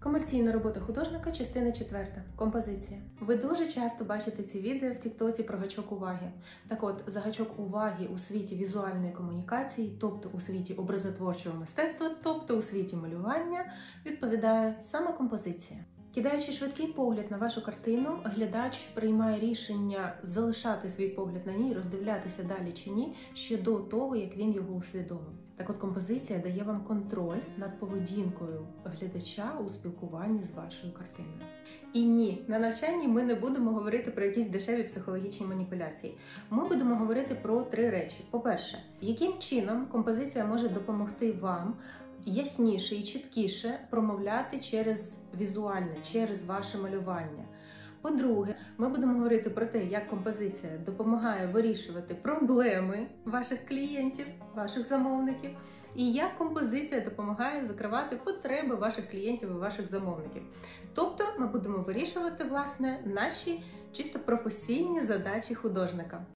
Комерційна робота художника, частина 4. Композиція. Ви дуже часто бачите ці відео в тіктоці про гачок уваги. Так от, за гачок уваги у світі візуальної комунікації, тобто у світі образотворчого мистецтва, тобто у світі малювання, відповідає саме композиція. Кидаючи швидкий погляд на вашу картину, глядач приймає рішення залишати свій погляд на ній, роздивлятися далі чи ні, ще до того, як він його усвідомив. Так от композиція дає вам контроль над поведінкою глядача у спілкуванні з вашою картиною. І ні, на навчанні ми не будемо говорити про якісь дешеві психологічні маніпуляції. Ми будемо говорити про 3 речі. По-перше, яким чином композиція може допомогти вам ясніше і чіткіше промовляти через візуальне, через ваше малювання. По-друге, ми будемо говорити про те, як композиція допомагає вирішувати проблеми ваших клієнтів, ваших замовників, і як композиція допомагає закривати потреби ваших клієнтів і ваших замовників. Тобто ми будемо вирішувати, власне, наші чисто професійні задачі художника.